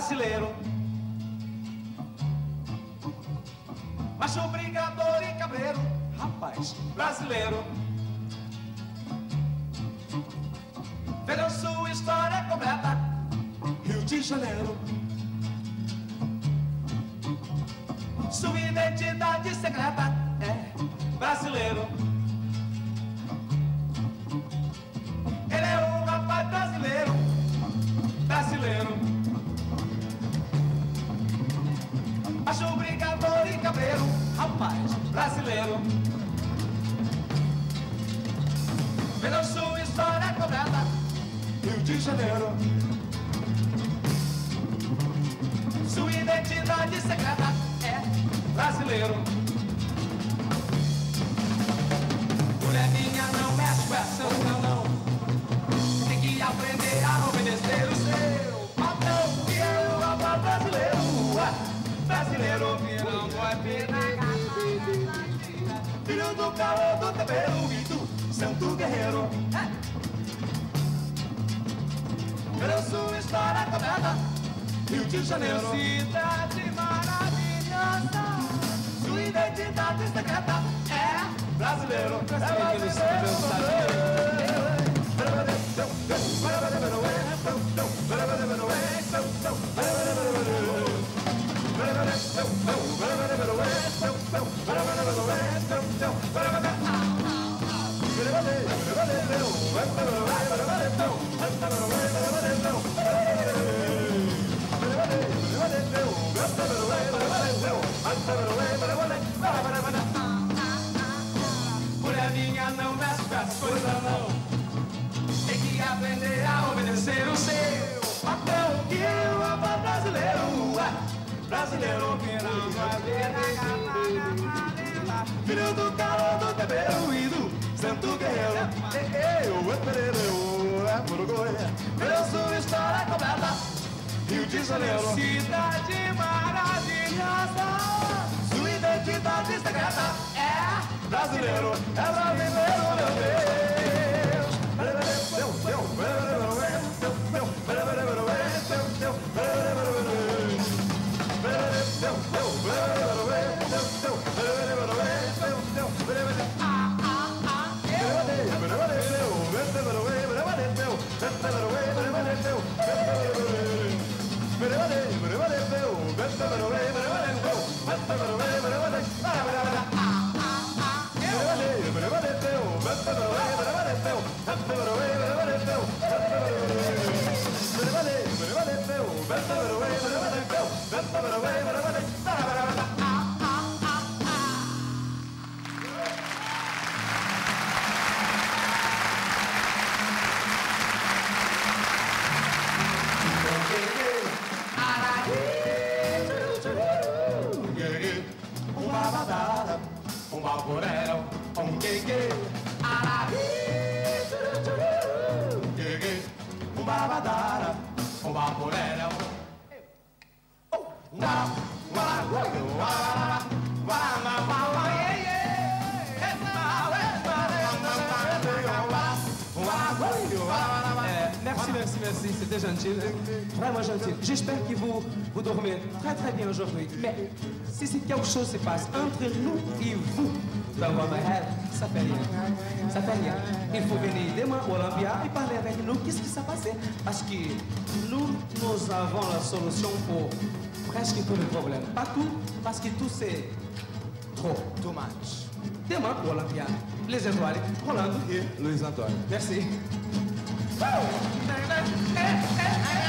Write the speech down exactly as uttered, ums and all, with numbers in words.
brasileiro, macho brigador e cabreiro, rapaz brasileiro. Vejam sua história completa, Rio de Janeiro. Sua identidade secreta é brasileiro. Ele é um rapaz brasileiro, brasileiro. Macho brigador e cabreiro, rapaz brasileiro. Vejam sua história completa, Rio de Janeiro. Sua identidade secreta é brasileiro. Mulher minha, não mexe com essa, não, não. Tem que aprender a obedecer o seu patrão, que é o rapaz brasileiro. Brasileiro que não pode pegar. Filho do calor do tempero e do santo guerreiro. Pela sua história completa, Rio de Janeiro. Cidade maravilhosa, sua identidade secreta é brasileiro. É brasileiro. Mulher minha, não mexe com as coisas não. Tem que aprender a obedecer o seu patrão, que é o rapaz brasileiro. Brasileiro que não vai ver. Filho do calor do tempero e do santo guerreiro. Pela sua história completa, Rio de Janeiro. Cidade maravilhosa, sua identidade secreta é brasileiro. É brasileiro, meu Deus. Um baborero, um queque, arabi, queque, um babadara, um baborero. Uma, uma, uma, Merci, merci, merci, c'était gentil, vraiment gentil. J'espère que vous, vous dormez très très bien aujourd'hui. Mais si c'est quelque chose qui se passe entre nous et vous, dans votre rêve, ça fait rien. Ça fait rien. Il faut venir demain au Olympia et parler avec nous. Qu'est-ce qui s'est passé? Parce que nous, nous avons la solution pour presque tous les problèmes. Pas tout, parce que tout c'est trop, too much. Demain au Olympia, les étoiles, Rolando et Luiz Antônio. Merci. Oh!